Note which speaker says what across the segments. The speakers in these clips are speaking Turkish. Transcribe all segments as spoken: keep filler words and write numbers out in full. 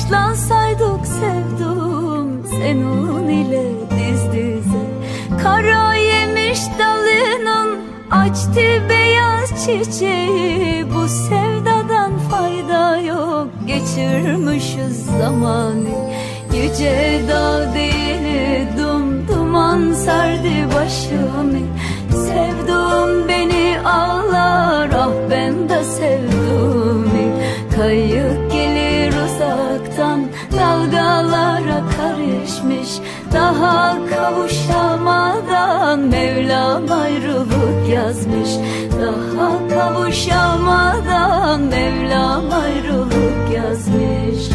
Speaker 1: Yaşlansaydık sevdum senin ile diz dize. Kara yemiş dalının açtı beyaz çiçeği. Bu sevdadan fayda yok, geçirmişiz zamanı. Yüce dağ değil dum duman sardı başımı. Sevdum beni ağlar, ah ben de sevdim. Kayık gelir uzaktan, dalgalara karışmış. Daha kavuşamadan Mevlam ayrılık yazmış. Daha kavuşamadan Mevlam ayrılık yazmış.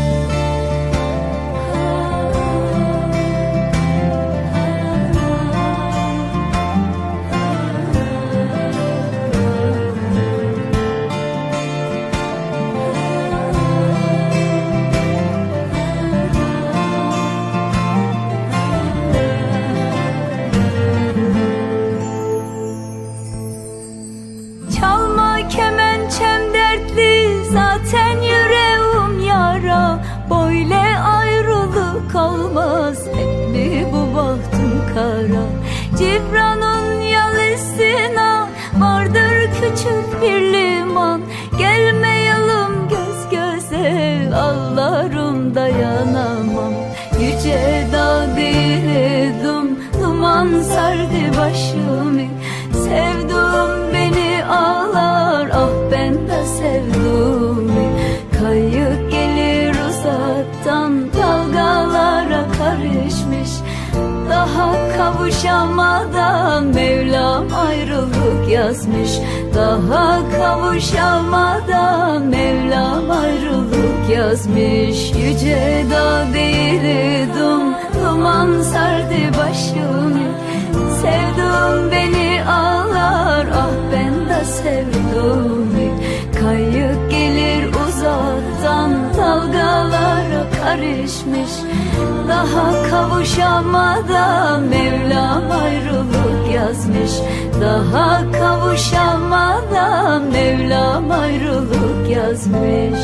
Speaker 1: Kemençem dertli, zaten yüreğim yara. Böyle ayrılık olmaz, hep mi bu bahtım kara? Cibran'ın yalısına vardır küçük bir liman. Gelmeyelim göz göze, ağlarım dayanamam. Yüce dağ değildim, duman sardı başımı. Sevdum beni ağlar, ah ben de sevdim. Kayık gelir uzaktan, dalgalara karışmış. Daha kavuşamadan Mevlam ayrılık yazmış. Daha kavuşamadan Mevlam ayrılık yazmış. Yüce dağ değildim, duman sardı başımı. Sevdum beni ağlar, ah ben de sevdim. Kayık gelir uzaktan, dalgalara karışmış. Daha kavuşamadan Mevlam ayrılık yazmış. Daha kavuşamadan Mevlam ayrılık yazmış.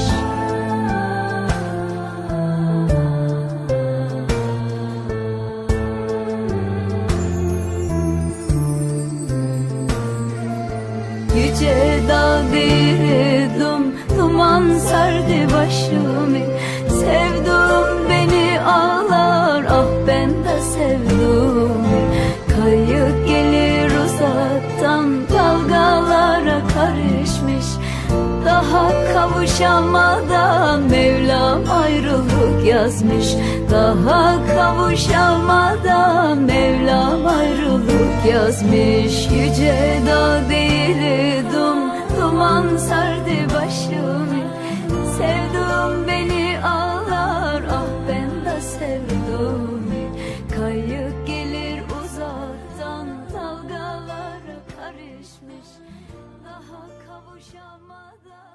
Speaker 1: Yüce dağ değildim, duman sardı başımı. Sevdum beni ağlar, ah ben de sevdim. Kayık gelir uzaktan, dalgalara karışmış. Daha kavuşamadan Mevlam ayrılık yazmış. Daha kavuşamadan Mevlam ayrılık yazmış. Yüce dağ değildim, duman sardı başımı. Sevdum beni ağlar, ah ben de sevdim. Kayık gelir uzaktan, dalgalara karışmış. Daha kavuşamadan